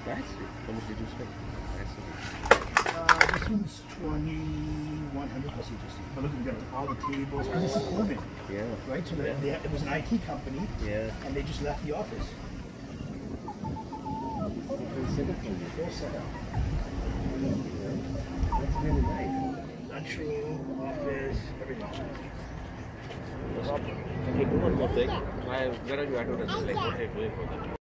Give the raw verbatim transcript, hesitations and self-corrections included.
That's it. How much did you spend? That's it. Uh, this one's twenty-one hundred plus H S D. But look, we got all the tables because this is COVID, Yeah. right? So Yeah. they, it was an I T company, Yeah. and they just left the office. Full setup for you. Full setup. That's really nice. Lunchroom, office, everything. Okay, do one more thing. I, where are you at? Like, what are you doing for that?